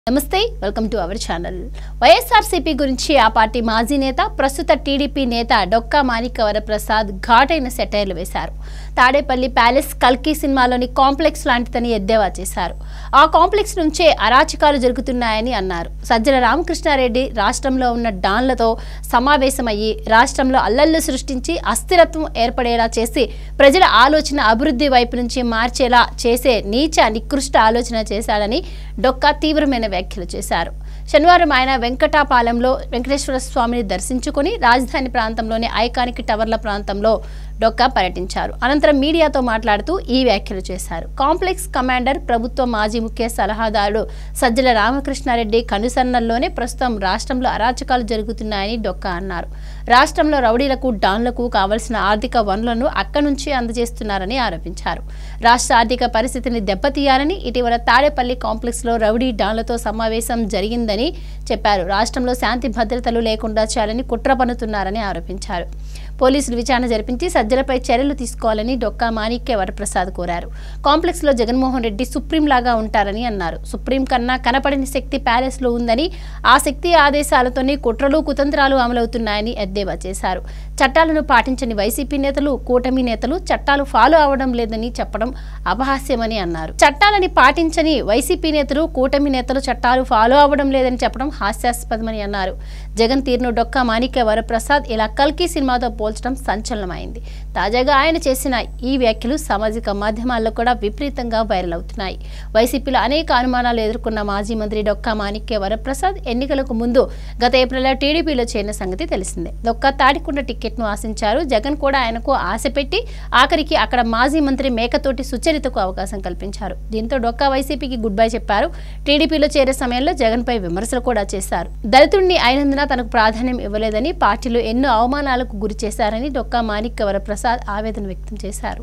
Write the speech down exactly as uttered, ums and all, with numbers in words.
నమస్తే welcome to our channel YSRCP గురించి ఆ పార్టీ మాజీ నేత ప్రస్తుత టీడీపీ నేత డొక్కా మాణిక్య వరప్రసాద్ ఘాటైన సెటైర్లు వేశారు. తాడేపల్లి ప్యాలెస్ కల్కి సినిమాలోని కాంప్లెక్స్ లాంటిదని ఎద్దేవా చేశారు. ఆ కాంప్లెక్స్ నుంచే అరాచకాలు జరుగుతున్నాయని అన్నారు. సజ్జల రామకృష్ణారెడ్డి రాష్ట్రంలో ఉన్న డాన్లతో సమావేశమయ్యి రాష్ట్రంలో అల్లర్లు సృష్టించి అస్థిరత్వం ఏర్పడేలా చేసి ప్రజల ఆలోచన అభివృద్ధి వైపు నుంచి మార్చేలా చేసే నీచ నికృష్ట ఆలోచన చేశాడని డొక్కా తీవ్రమైన వ్యాఖ్యలు చేశారు. శనివారం ఆయన వెంకటాపాలెంలో వెంకటేశ్వర స్వామిని దర్శించుకుని రాజధాని ప్రాంతంలోని ఐకానిక్ టవర్ల ప్రాంతంలో డొక్కా పర్యటించారు. అనంతరం మీడియాతో మాట్లాడుతూ ఈ వ్యాఖ్యలు చేశారు. కాంప్లెక్స్ కమాండర్ ప్రభుత్వ మాజీ ముఖ్య సలహాదారుడు సజ్జల రామకృష్ణారెడ్డి కనుసన్నల్లోనే ప్రస్తుతం రాష్ట్రంలో అరాచకాలు జరుగుతున్నాయని డొక్కా అన్నారు. రాష్ట్రంలో రౌడీలకు డాన్లకు కావలసిన ఆర్థిక వనరులను అక్కడి నుంచి అందజేస్తున్నారని ఆరోపించారు. రాష్ట్ర ఆర్థిక పరిస్థితిని దెబ్బతీయాలని ఇటీవల తాడేపల్లి కాంప్లెక్స్ లో రౌడీ డాన్లతో సమావేశం జరిగిందని చెప్పారు. రాష్ట్రంలో శాంతి భద్రతలు లేకుండా చేయాలని కుట్ర పన్నుతున్నారని ఆరోపించారు. పోలీసులు విచారణ జరిపించి సజ్జలపై చర్యలు తీసుకోవాలని డొక్కా మాణిక్య వరప్రసాద్ కోరారు. కాంప్లెక్స్ లో జగన్మోహన్ రెడ్డి సుప్రీం లాగా ఉంటారని అన్నారు. సుప్రీం కన్నా కనపడని శక్తి ప్యాలెస్ లో ఉందని, ఆ శక్తి ఆదేశాలతోనే కుట్రలు కుతంత్రాలు అమలవుతున్నాయని ఎద్దేవా చేశారు. చట్టాలను పాటించని వైసీపీ నేతలు, కూటమి నేతలు చట్టాలు ఫాలో అవడం లేదని చెప్పడం అపహాస్యమని అన్నారు. చట్టాలని పాటించని వైసీపీ నేతలు, కూటమి నేతలు చట్టాలు ఫాలో అవడం లేదని చెప్పడం హాస్యాస్పదమని అన్నారు. జగన్ తీరును డొక్కా మాణిక్య వరప్రసాద్ ఇలా కల్కి సినిమాతో పోల్చడం సంచలనమైంది. తాజాగా ఆయన చేసిన ఈ వ్యాఖ్యలు సామాజిక మాధ్యమాల్లో కూడా విపరీతంగా వైరల్ అవుతున్నాయి. వైసీపీలో అనేక అనుమానాలు ఎదుర్కొన్న మాజీ మంత్రి డొక్కా మాణిక్య వరప్రసాద్ ఎన్నికలకు ముందు గత ఏప్రిల్లో టీడీపీలో చేరిన సంగతి తెలిసిందే. డొక్కా తాడికొండ టికెట్ ను ఆశించారు. జగన్ కూడా ఆయనకు ఆశ పెట్టి ఆఖరికి అక్కడ మాజీ మంత్రి మేకతోటి సుచరితకు అవకాశం కల్పించారు. దీంతో డొక్కా వైసీపీకి గుడ్ బై చెప్పారు. టీడీపీలో చేరే సమయంలో జగన్ పై విమర్శలు కూడా చేశారు. దళితుడిని అయినందున తనకు ప్రాధాన్యం ఇవ్వలేదని, పార్టీలో ఎన్నో అవమానాలకు గురి చేశారని డొక్కా మాణిక్య వరప్రసాద్ ఆవేదన వ్యక్తం చేశారు.